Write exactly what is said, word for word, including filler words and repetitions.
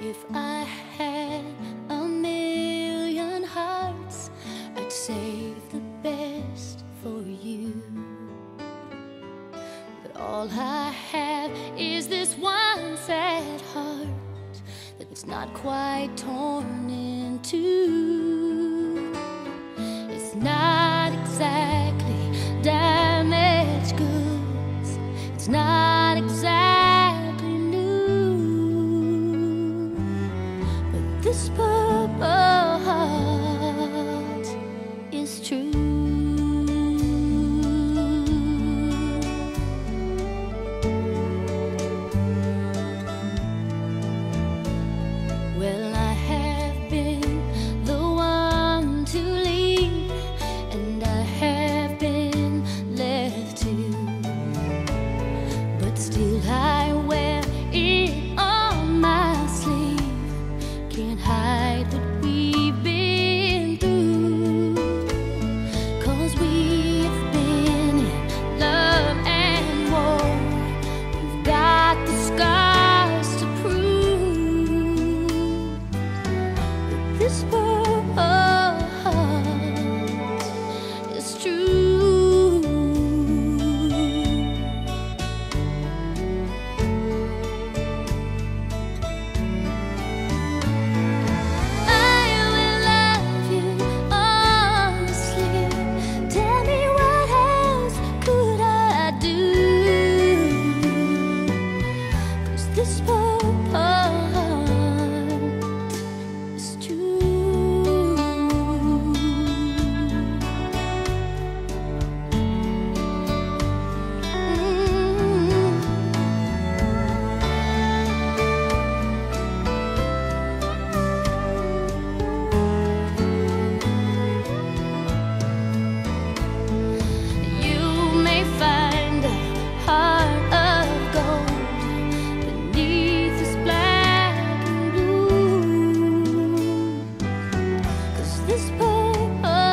If I had a million hearts, I'd save the best for you. But all I have is this one sad heart that's not quite torn in two. It's not exactly damaged goods. It's not exactly new. But this purple heart is true. Well, I have been the one to leave, and I have been left to. But still I wear it on my sleeve. Can't hide what we've been through. 'Cause we've been in love and war. We've got the scars to prove. This purple heart is true. I will love you honestly. Tell me, what else could I do? 'Cause this purple heart is true. You may find a heart of gold beneath this black and blue. 'Cause this purple